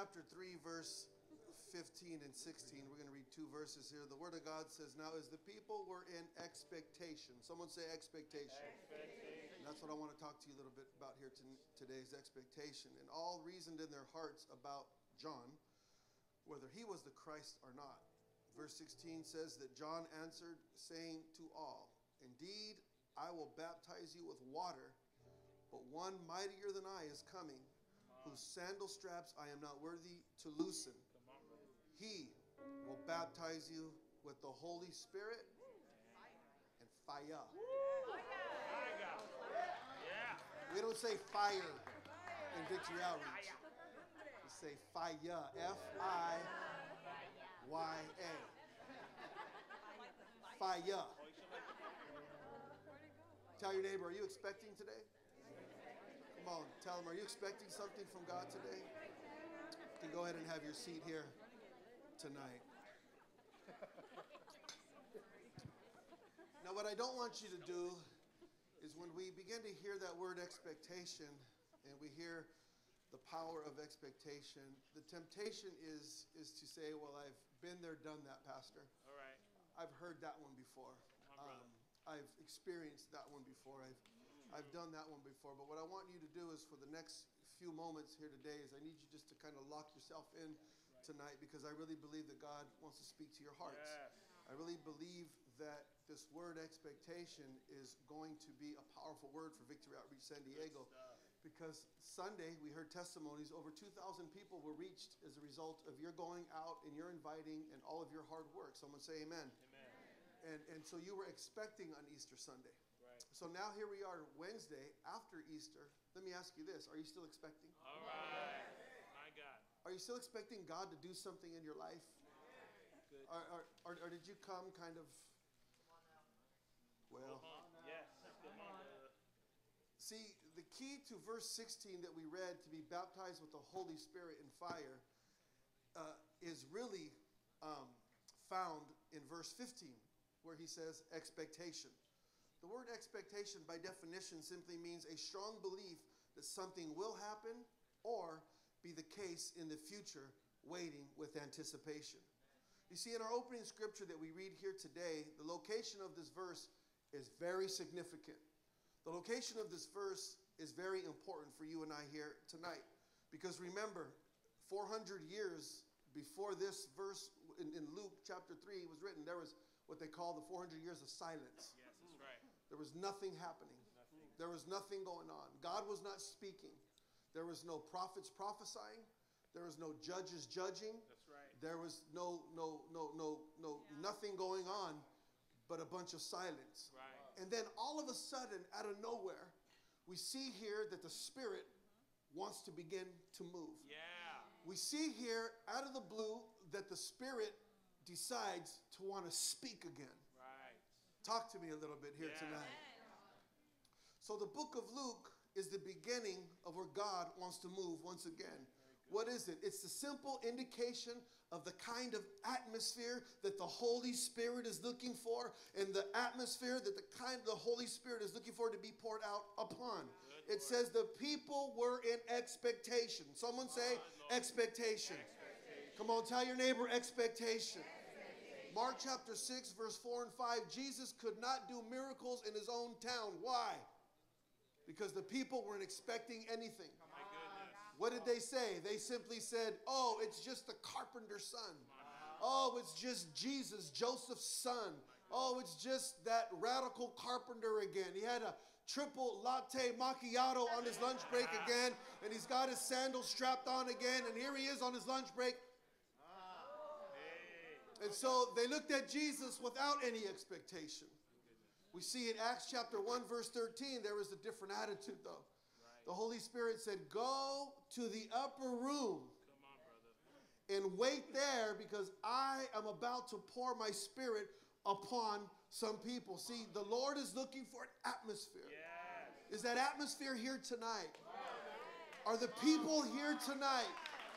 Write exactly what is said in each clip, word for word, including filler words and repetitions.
chapter three, verse fifteen and sixteen. We're going to read two verses here. The Word of God says, now as the people were in expectation. Someone say expectation. Expectation. And that's what I want to talk to you a little bit about here to, today's expectation. And all reasoned in their hearts about John, whether he was the Christ or not. Verse sixteen says that John answered, saying to all, indeed, I will baptize you with water, but one mightier than I is coming, whose sandal straps I am not worthy to loosen. He will baptize you with the Holy Spirit and fire. We don't say fire in Victory Outreach. We say fire. F I Y A. Fire. Tell your neighbor, are you expecting today? Come on, tell them, are you expecting something from God today? You can go ahead and have your seat here tonight. Now, what I don't want you to do is when we begin to hear that word expectation and we hear the power of expectation, the temptation is, is to say, well, I've been there, done that, Pastor. All right. I've heard that one before. Um, I've experienced that one before. I've I've done that one before. But what I want you to do is for the next few moments here today is I need you just to kind of lock yourself in tonight, because I really believe that God wants to speak to your hearts. Yes. I really believe that this word expectation is going to be a powerful word for Victory Outreach San Diego, because Sunday we heard testimonies. Over two thousand people were reached as a result of your going out and your inviting and all of your hard work. Someone say amen. Amen. And, and so you were expecting on Easter Sunday. Right. So now here we are Wednesday after Easter. Let me ask you this. Are you still expecting? All right. My God. Are you still expecting God to do something in your life? Good. Or, or, or, or did you come kind of, well, Come on. Yes. Come on. brother. see, the key to verse sixteen that we read, to be baptized with the Holy Spirit and fire, uh, is really um, found in verse fifteen, where he says expectation. The word expectation, by definition, simply means a strong belief that something will happen or be the case in the future, waiting with anticipation. You see, in our opening scripture that we read here today, the location of this verse is very significant. The location of this verse is very important for you and I here tonight. Because remember, four hundred years before this verse in, in Luke chapter three was written, there was what they call the four hundred years of silence. Yes, that's right. There was nothing happening. Nothing. There was nothing going on. God was not speaking. There was no prophets prophesying. There was no judges judging. That's right. There was no, no, no, no, no, nothing going on but a bunch of silence. Right. And then all of a sudden, out of nowhere, we see here that the Spirit wants to begin to move. Yeah. We see here, out of the blue, that the Spirit decides to want to speak again. Right. Talk to me a little bit here Yeah. tonight. So the book of Luke is the beginning of where God wants to move once again. What is it? It's the simple indication of the kind of atmosphere that the Holy Spirit is looking for, and the atmosphere that the kind of the Holy Spirit is looking for to be poured out upon. Good It says the people were in expectation. Someone say expectation. Expectation. Come on, tell your neighbor expectation. Mark chapter six, verse four and five, Jesus could not do miracles in his own town. Why? Because the people weren't expecting anything. My goodness. What did they say? They simply said, oh, it's just the carpenter's son. Oh, it's just Jesus, Joseph's son. Oh, it's just that radical carpenter again. He had a triple latte macchiato on his lunch break again, and he's got his sandals strapped on again, and here he is on his lunch break. Hey. And so they looked at Jesus without any expectation. We see in Acts chapter one, verse thirteen, there was a different attitude, though. The Holy Spirit said, go to the upper room Come on, brother. and wait there, because I am about to pour my Spirit upon some people. See, the Lord is looking for an atmosphere. Yes. Is that atmosphere here tonight? Are the people here tonight?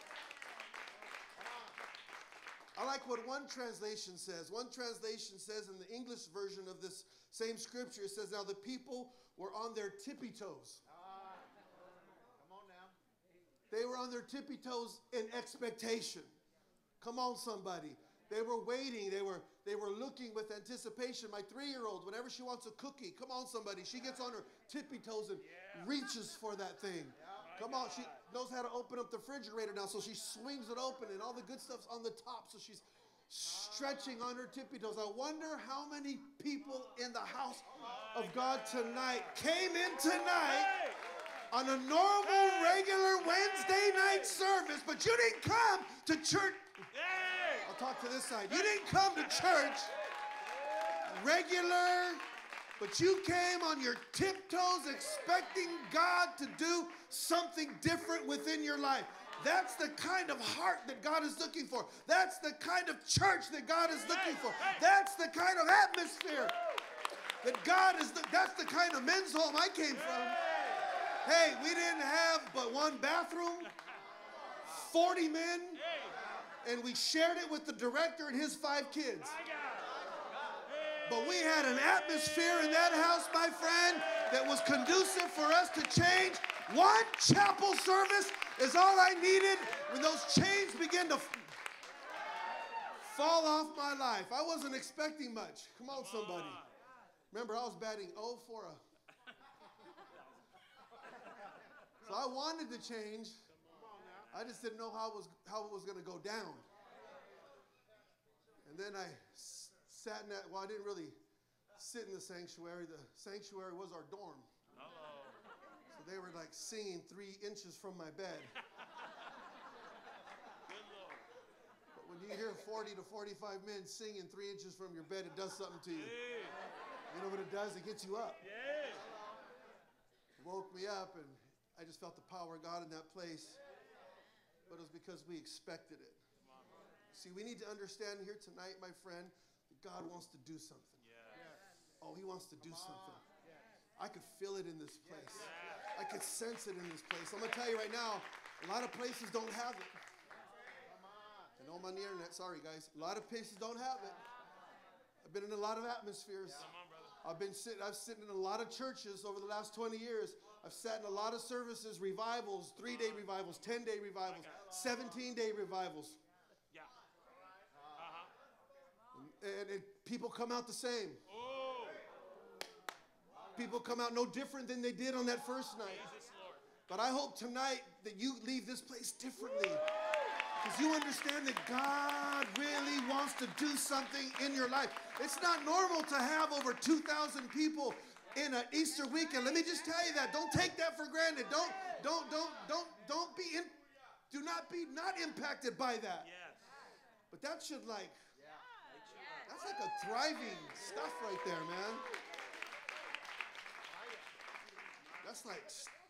I like what one translation says. One translation says in the English version of this same scripture, it says, now the people were on their tippy toes. Come on now. They were on their tippy toes in expectation. Come on, somebody. They were waiting. They were, they were looking with anticipation. My three-year-old, whenever she wants a cookie, come on, somebody. She gets on her tippy toes and reaches for that thing. Come on. She knows how to open up the refrigerator now, so she swings it open, and all the good stuff's on the top, so she's stretching on her tippy toes. I wonder how many people in the house of God tonight came in tonight on a normal, regular Wednesday night service, but you didn't come to church. I'll talk to this side. You didn't come to church regular, but you came on your tiptoes expecting God to do something different within your life. That's the kind of heart that God is looking for. That's the kind of church that God is looking for. That's the kind of atmosphere that God is. The, that's the kind of men's home I came from. Hey, we didn't have but one bathroom, forty men, and we shared it with the director and his five kids. But we had an atmosphere in that house, my friend, that was conducive for us to change. One chapel service is all I needed when those chains began to f- fall off my life. I wasn't expecting much. Come on, somebody. Remember, I was batting oh for a... So I wanted to change. I just didn't know how it was, how it was going to go down. And then I s- sat in that, well, I didn't really sit in the sanctuary. The sanctuary was our dorm. So they were like singing three inches from my bed. But when you hear forty to forty-five men singing three inches from your bed, it does something to you. You know what it does? It gets you up. It woke me up, and I just felt the power of God in that place. But it was because we expected it. See, we need to understand here tonight, my friend, that God wants to do something. Oh, he wants to do something. I could feel it in this place. I could sense it in this place. I'm going to tell you right now, a lot of places don't have it. I know I'm on the internet. Sorry, guys. A lot of places don't have it. I've been in a lot of atmospheres. I've been sitting, I've sitting in a lot of churches over the last twenty years. I've sat in a lot of services, revivals, three-day revivals, ten-day revivals, seventeen-day revivals. Yeah. Uh-huh. And, and people come out the same. People come out no different than they did on that first night. But I hope tonight that you leave this place differently. Because you understand that God really wants to do something in your life. It's not normal to have over two thousand people in an Easter weekend. Let me just tell you that. Don't take that for granted. Don't, don't, don't, don't, don't be in, do not be not impacted by that. Yes. But that should like, that's like a thriving stuff right there, man. That's like,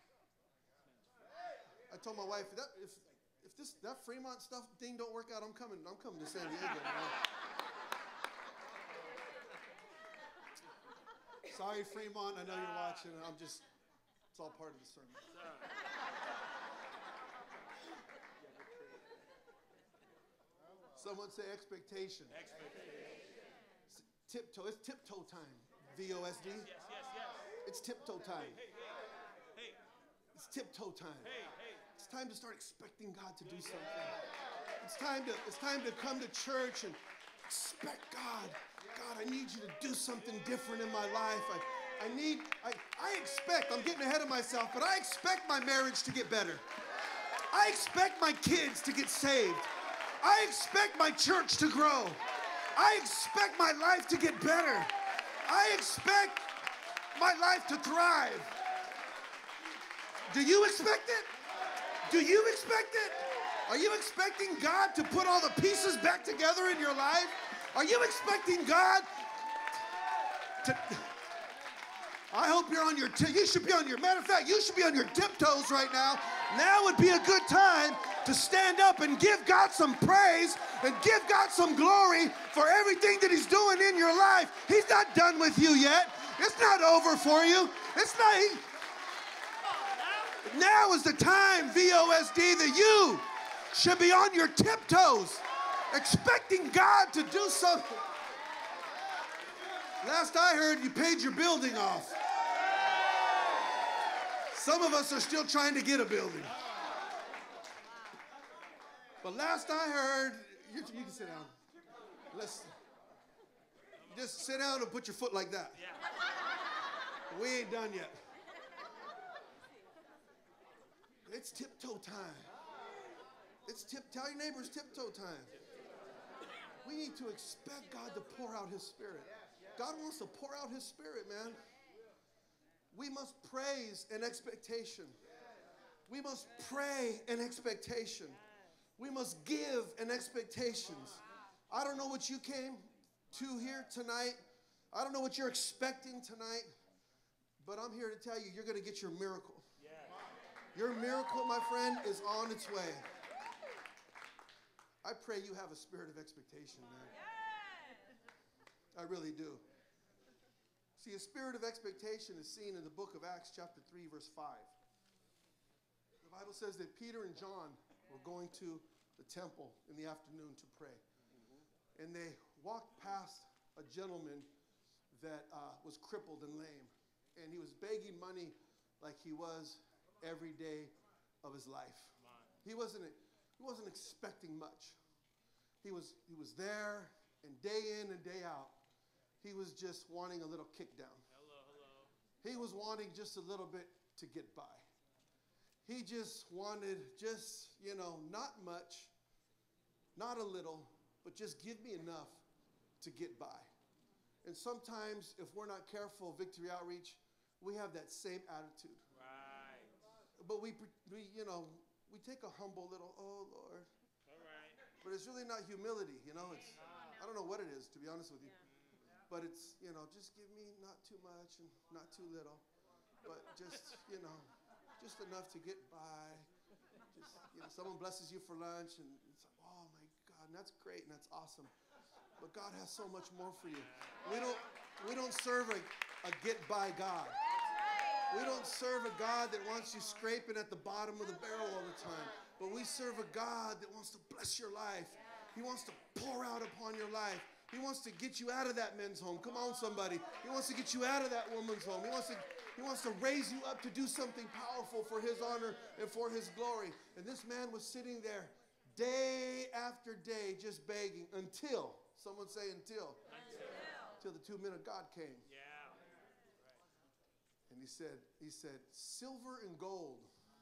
I told my wife, that if if this that Fremont stuff thing don't work out, I'm coming. I'm coming to San Diego, man. Sorry, Fremont. I know you're watching. I'm just, it's all part of the sermon. Someone say expectation. Expectation. Tiptoe. It's tiptoe time. V O S D. Yes, yes, yes. It's tiptoe time. Hey, hey, It's tiptoe time. hey, hey. It's time to start expecting God to do something. It's time to, it's time to come to church and expect God. God, I need you to do something different in my life. I, I need, I, I expect, I'm getting ahead of myself, but I expect my marriage to get better. I expect my kids to get saved. I expect my church to grow. I expect my life to get better. I expect my life to thrive. Do you expect it? Do you expect it? Are you expecting God to put all the pieces back together in your life? Are you expecting God to... I hope you're on your... T- you should be on your... Matter of fact, you should be on your tiptoes right now. Now would be a good time to stand up and give God some praise and give God some glory for everything that he's doing in your life. He's not done with you yet. It's not over for you. It's not... He, now is the time, V O S D, that you should be on your tiptoes, expecting God to do something. Last I heard, you paid your building off. Some of us are still trying to get a building. But last I heard, you, you can sit down. Let's just sit down and put your foot like that. Yeah. We ain't done yet. It's tiptoe time. It's tip. Tell your neighbors tiptoe time. We need to expect God to pour out His Spirit. God wants to pour out His Spirit, man. We must praise in expectation. We must pray in expectation. We must give in expectations. I don't know what you came to here tonight. I don't know what you're expecting tonight. But I'm here to tell you, you're going to get your miracle. Your miracle, my friend, is on its way. I pray you have a spirit of expectation, man. I really do. See, a spirit of expectation is seen in the book of Acts chapter three, verse five. The Bible says that Peter and John were going to the temple in the afternoon to pray. Mm-hmm. And they walked past a gentleman that uh, was crippled and lame. And he was begging money like he was every day of his life. He wasn't, he wasn't expecting much. He was, he was there, and day in and day out, he was just wanting a little kick down. Hello, hello. He was wanting just a little bit to get by. He just wanted just, you know, not much, not a little, but just give me enough to get by. And sometimes, if we're not careful, Victory Outreach, we have that same attitude. Right. But we, we, you know, we take a humble little, oh, Lord. All right. But it's really not humility, you know. It's, I don't know what it is, to be honest with you. But it's, you know, just give me not too much and not too little. But just, you know, just enough to get by. Just, you know, someone blesses you for lunch and it's like, oh my God, and that's great and that's awesome. But God has so much more for you. We don't, we don't serve a, a get-by God. We don't serve a God that wants you scraping at the bottom of the barrel all the time. But we serve a God that wants to bless your life. He wants to pour out upon your life. He wants to get you out of that men's home. Come on, somebody. He wants to get you out of that woman's home. He wants to, he wants to raise you up to do something powerful for His honor and for His glory. And this man was sitting there day after day just begging until, someone say until, until, until the two men of God came. Yeah. And he said, he said, silver and gold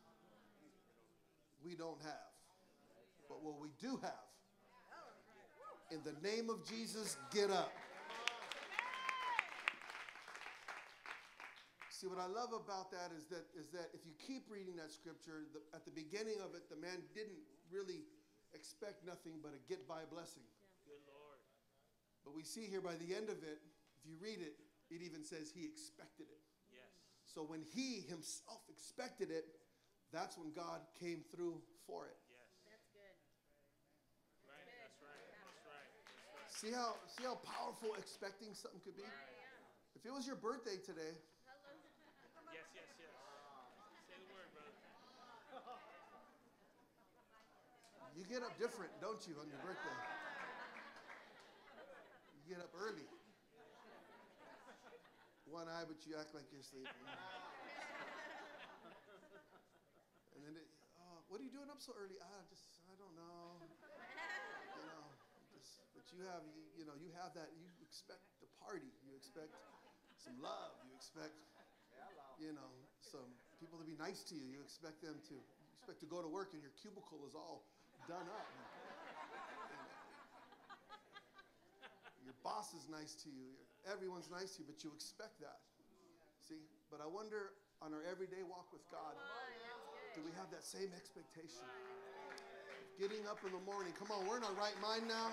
we don't have. But what we do have, in the name of Jesus, get up. See, what I love about that is that is that if you keep reading that scripture, the, at the beginning of it, the man didn't really expect nothing but a get-by blessing. Good Lord. But we see here by the end of it, if you read it, it even says he expected it. Yes. So when he himself expected it, that's when God came through for it. Yes. That's good. Right. That's right. That's right. That's right. See how see how powerful expecting something could be? If it was your birthday today, Yes, yes, yes. Say the word, brother. you get up different, don't you, on your birthday? You get up early. One eye, but you act like you're sleeping. And then, it, oh, what are you doing up so early? I just, I don't know. You know, just, but you have, you, you know, you have that. You expect the party. You expect some love. You expect, you know, some people to be nice to you. You expect them to, you expect to go to work and your cubicle is all done up. And, and your boss is nice to you. Everyone's nice to you, but you expect that. See? But I wonder, on our everyday walk with God, do we have that same expectation? Getting up in the morning. Come on, we're in our right mind now.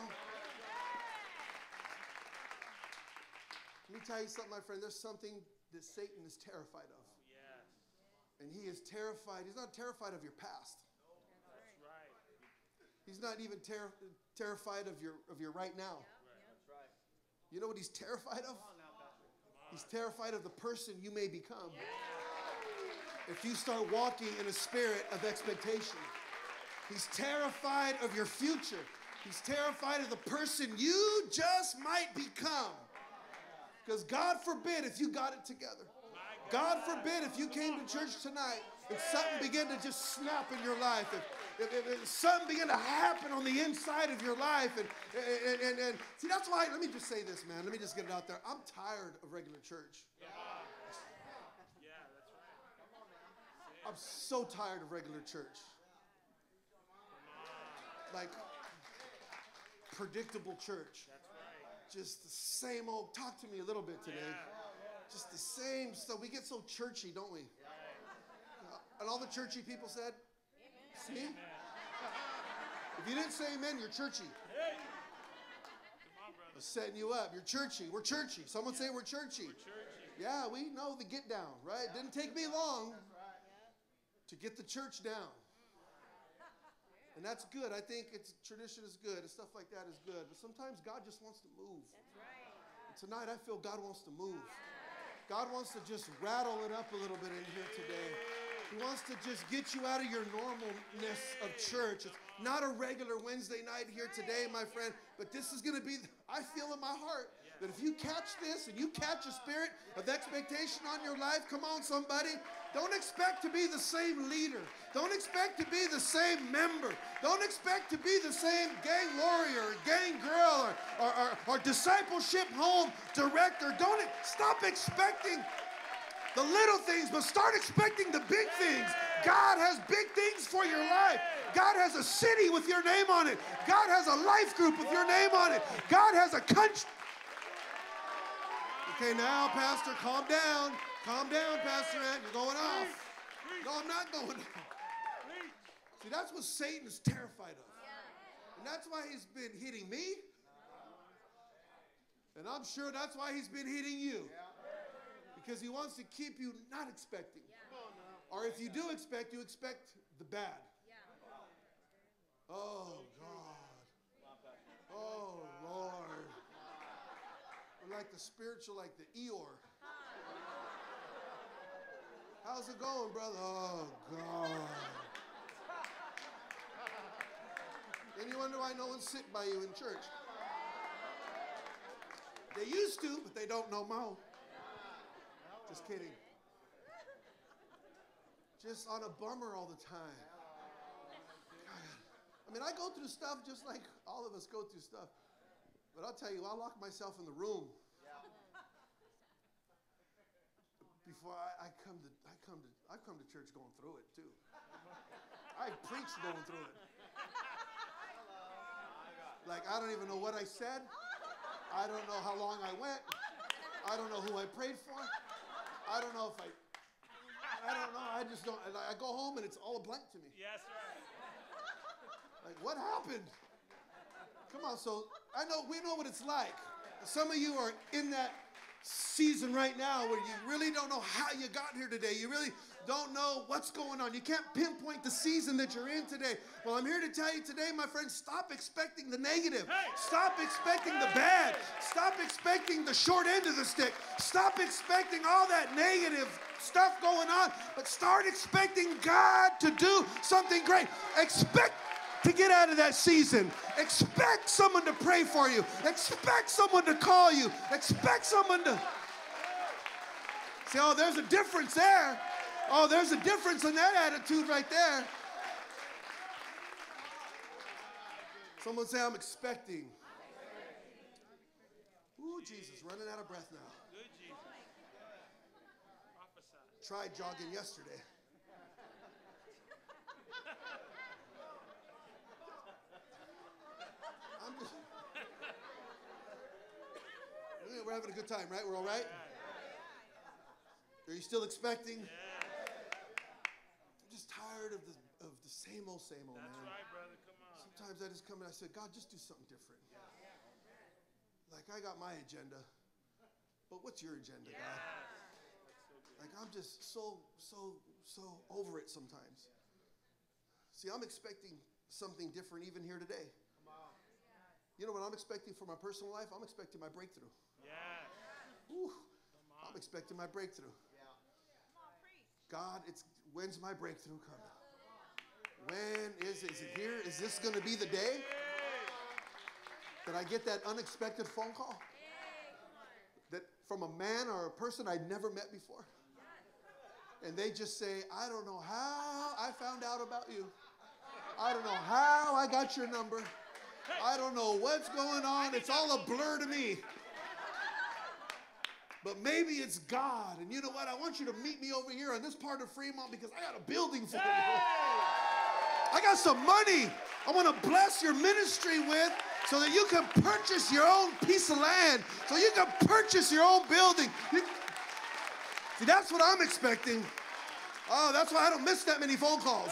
Let me tell you something, my friend. There's something that Satan is terrified of. Yes. And he is terrified. He's not terrified of your past. That's right. He's not even ter- terrified of your, of your right now. You know what he's terrified of? He's terrified of the person you may become if you start walking in a spirit of expectation. He's terrified of your future. He's terrified of the person you just might become. Because God forbid if you got it together. God forbid if you came to church tonight and something began to just snap in your life. If, if, if, if something begin to happen on the inside of your life. And, and, and, and see, that's why, let me just say this, man. Let me just get it out there. I'm tired of regular church. Yeah. Yeah, that's right. I'm so tired of regular church. Like, predictable church. That's right. Just the same old, talk to me a little bit today. Yeah. Just the same stuff. We get so churchy, don't we? Uh, and all the churchy people said, see? If you didn't say amen, you're churchy. Hey. Come on, brother. I'm setting you up. You're churchy. We're churchy. Someone say we're churchy. We're churchy. Yeah, we know the get down, right? Didn't take me long to get the church down. And that's good. I think it's tradition is good and stuff like that is good. But sometimes God just wants to move. And tonight I feel God wants to move. God wants to just rattle it up a little bit in here today. He wants to just get you out of your normalness of church. It's not a regular Wednesday night here today, my friend, but this is going to be, I feel in my heart that if you catch this and you catch a spirit of expectation on your life, come on, somebody, don't expect to be the same leader. Don't expect to be the same member. Don't expect to be the same gang warrior, or gang girl, or, or, or, or discipleship home director. Don't stop expecting the little things, but start expecting the big things. God has big things for your life. God has a city with your name on it. God has a life group with your name on it. God has a country. Okay, now, Pastor, calm down. Calm down, Pastor Ed. You're going off. No, I'm not going off. See, that's what Satan's terrified of. And that's why he's been hitting me. And I'm sure that's why he's been hitting you. Because he wants to keep you not expecting. Or if you do expect, you expect the bad. Oh, God. Oh, Lord. We're like the spiritual, like the Eeyore. How's it going, brother? Oh, God. Then you wonder why no one's sitting by you in church. They used to, but they don't know more. Just kidding. Just on a bummer all the time. I mean, I go through stuff just like all of us go through stuff. But I'll tell you, I'll lock myself in the room before I, I come to I come to I come to church going through it too. I preach going through it. Like, I don't even know what I said. I don't know how long I went. I don't know who I prayed for. I don't know if I, I don't know. I just don't, I go home and it's all a blank to me. Yes, right. Like, what happened? Come on, so I know, we know what it's like. Some of you are in that season right now where you really don't know how you got here today. You really don't know what's going on. You can't pinpoint the season that you're in today. Well, I'm here to tell you today, my friends, stop expecting the negative. Hey. Stop expecting Hey. the bad. Stop expecting the short end of the stick. Stop expecting all that negative stuff going on, but start expecting God to do something great. Expect to get out of that season. Expect someone to pray for you. Expect someone to call you. Expect someone to say, oh, there's a difference there. Oh, there's a difference in that attitude right there. Someone say, I'm expecting. Ooh, Jesus, running out of breath now. Good Jesus. Prophesy. Tried jogging yesterday. I'm just, we're having a good time, right? We're all right? Are you still expecting? I'm just tired of the of the same old, same old, That's man. right, brother. Come on. Sometimes I just come and I say, God, just do something different. Like, I got my agenda, but what's your agenda, God? Like, I'm just so, so, so over it sometimes. See, I'm expecting something different even here today. You know what I'm expecting for my personal life? I'm expecting my breakthrough. Yes. Whew. I'm expecting my breakthrough. God, it's when's my breakthrough coming? When is it? Is it here? Is this going to be the day that I get that unexpected phone call? That from a man or a person I'd never met before? And they just say, I don't know how I found out about you. I don't know how I got your number. I don't know what's going on. It's all a blur to me. But maybe it's God. And you know what? I want you to meet me over here on this part of Fremont because I got a building for you. I got some money I want to bless your ministry with so that you can purchase your own piece of land, so you can purchase your own building. You, see, that's what I'm expecting. Oh, that's why I don't miss that many phone calls.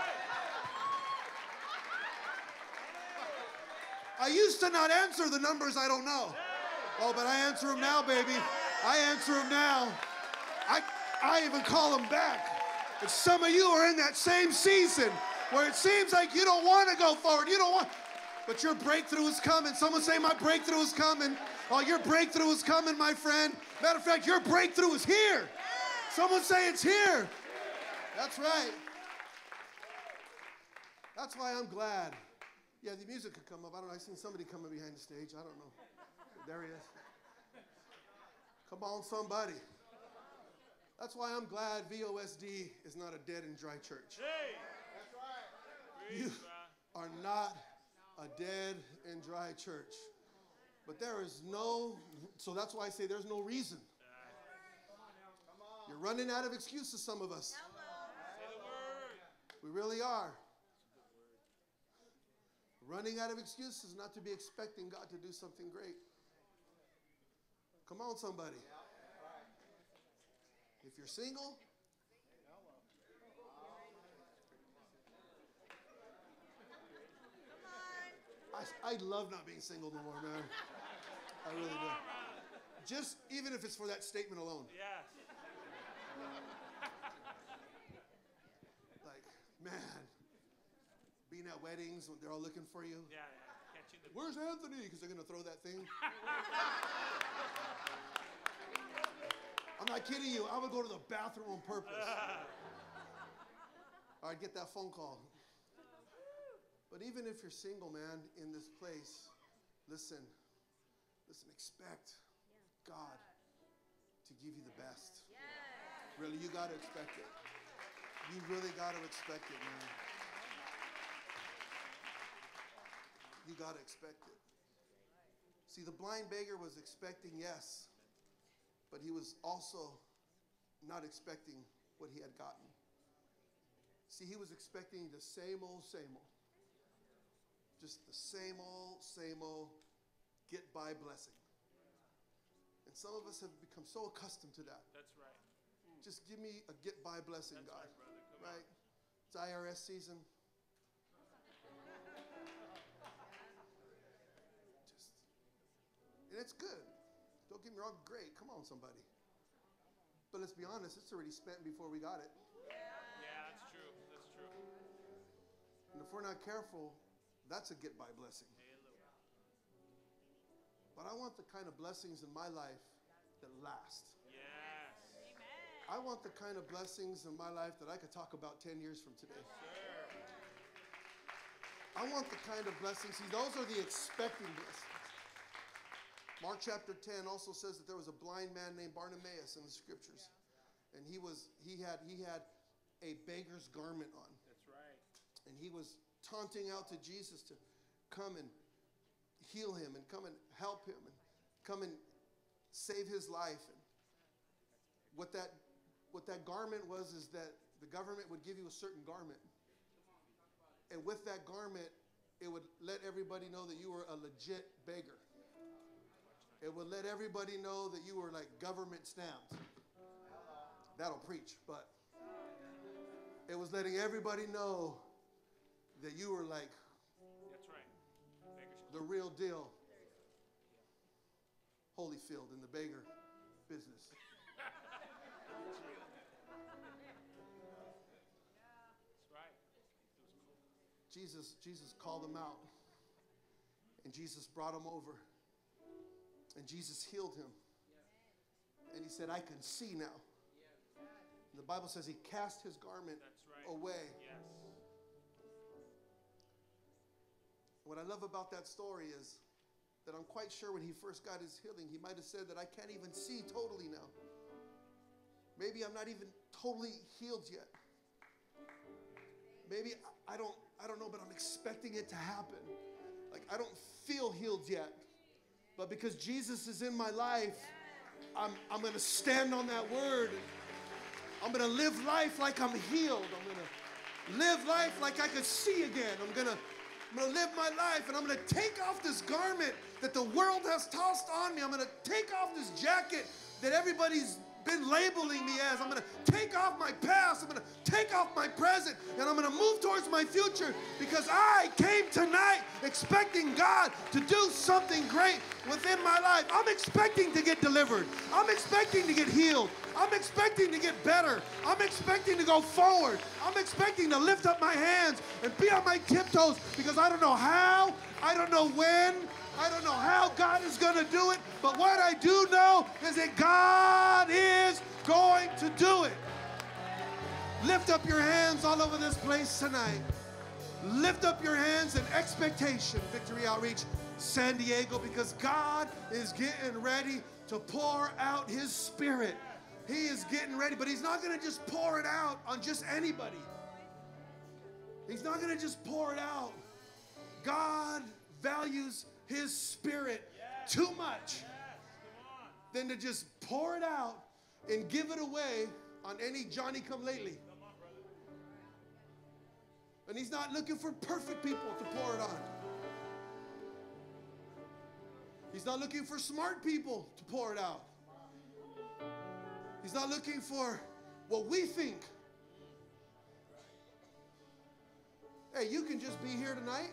I used to not answer the numbers I don't know. Oh, but I answer them now, baby. I answer them now. I, I even call them back. And some of you are in that same season where it seems like you don't want to go forward. You don't want, but your breakthrough is coming. Someone say, my breakthrough is coming. Oh, your breakthrough is coming, my friend. Matter of fact, your breakthrough is here. Someone say it's here. That's right. That's why I'm glad. Yeah, the music could come up. I don't know. I seen somebody coming behind the stage. I don't know. There he is. Come on, somebody. That's why I'm glad V O S D is not a dead and dry church. Hey. You are not a dead and dry church. But there is no, so that's why I say there's no reason. You're running out of excuses, some of us. We really are. Running out of excuses not to be expecting God to do something great. Come on, somebody. If you're single, I, I love not being single no more, man. I really do. Just even if it's for that statement alone. Yes. Like, man, being at weddings when they're all looking for you. Yeah, yeah. Catching the Where's Anthony? Because they're going to throw that thing. I'm not kidding you. I would go to the bathroom on purpose. Or I'd get that phone call. But even if you're single, man, in this place, listen, listen, expect God to give you the best. Really, you got to expect it. You really got to expect it, man. You got to expect it. See, the blind beggar was expecting yes, but he was also not expecting what he had gotten. See, he was expecting the same old, same old. Just the same old, same old get-by blessing. And some of us have become so accustomed to that. That's right. Just give me a get-by blessing, That's God. right, brother. Come Right? It's I R S season. Just, and it's good. Don't get me wrong, great. Come on, somebody. But let's be honest, it's already spent before we got it. Yeah, that's true. That's true. And if we're not careful, that's a get-by blessing. But I want the kind of blessings in my life that last. Yes. I want the kind of blessings in my life that I could talk about ten years from today. I want the kind of blessings. See, those are the expecting blessings. Mark chapter ten also says that there was a blind man named Bartimaeus in the scriptures. And he was he had he had a beggar's garment on. That's right. And he was taunting out to Jesus to come and heal him and come and help him and come and save his life. And what that what that garment was is that the government would give you a certain garment. And with that garment, it would let everybody know that you were a legit beggar. It would let everybody know that you were like government stamped. That'll preach, but it was letting everybody know that you were like That's right. the real deal. Holyfield in the beggar business. That's right. Jesus, Jesus called him out. And Jesus brought him over. And Jesus healed him. And he said, I can see now. And the Bible says he cast his garment That's right. away. Yes. What I love about that story is that I'm quite sure when he first got his healing, he might have said that I can't even see totally now. Maybe I'm not even totally healed yet. Maybe I don't, I don't know, but I'm expecting it to happen. Like, I don't feel healed yet. But because Jesus is in my life, I'm, I'm going to stand on that word. I'm going to live life like I'm healed. I'm going to live life like I could see again. I'm going to I'm going to live my life, and I'm going to take off this garment that the world has tossed on me. I'm going to take off this jacket that everybody's been labeling me as. I'm going to take off my past. I'm going to take off my present, and I'm going to move towards my future, because I came tonight expecting God to do something great within my life. I'm expecting to get delivered. I'm expecting to get healed. I'm expecting to get better. I'm expecting to go forward. I'm expecting to lift up my hands and be on my tiptoes, because I don't know how, I don't know when, I don't know how God is going to do it, but what I do know is that God is going to do it. Lift up your hands all over this place tonight. Lift up your hands in expectation, Victory Outreach San Diego, because God is getting ready to pour out His Spirit. He is getting ready, but He's not going to just pour it out on just anybody. He's not going to just pour it out. God values His Spirit too much than to just pour it out and give it away on any Johnny-come-lately. And He's not looking for perfect people to pour it on. He's not looking for smart people to pour it out. He's not looking for what we think. Hey, you can just be here tonight.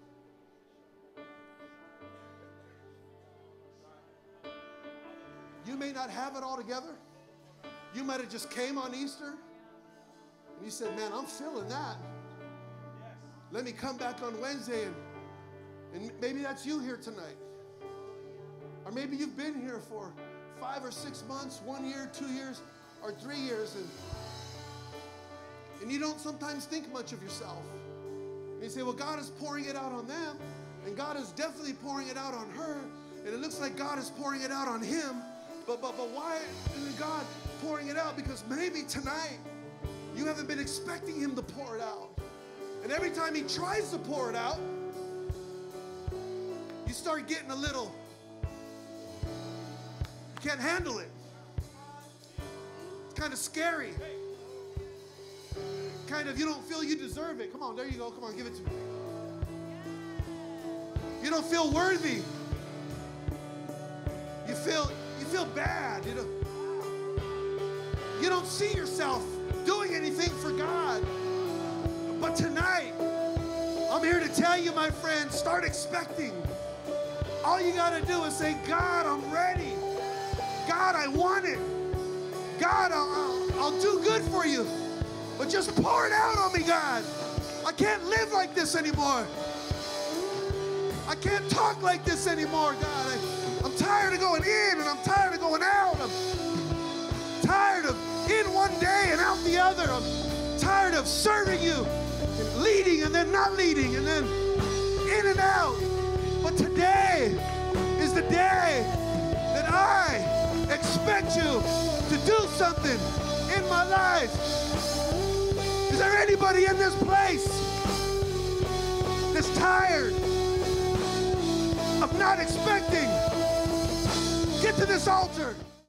You may not have it all together. You might have just came on Easter and you said, man, I'm feeling that. Let me come back on Wednesday, and, and maybe that's you here tonight. Or maybe you've been here for five or six months, one year, two years, or three years, and, and you don't sometimes think much of yourself. And you say, well, God is pouring it out on them, and God is definitely pouring it out on her, and it looks like God is pouring it out on him, but, but, but why isn't God pouring it out? Because maybe tonight you haven't been expecting Him to pour it out. And every time He tries to pour it out, you start getting a little, you can't handle it. It's kind of scary. Kind of, you don't feel you deserve it. Come on, there you go. Come on, give it to me. You don't feel worthy. You feel, you feel bad. You know, you don't see yourself doing anything for God. But tonight, I'm here to tell you, my friend, start expecting. All you got to do is say, God, I'm ready. God, I want it. God, I'll, I'll, I'll do good for you. But just pour it out on me, God. I can't live like this anymore. I can't talk like this anymore, God. I, I'm tired of going in and I'm tired of going out. I'm tired of in one day and out the other. I'm tired of serving you and leading and then not leading and then in and out. But today is the day that I expect you to do something in my life. Is there anybody in this place that's tired of not expecting? Get to this altar.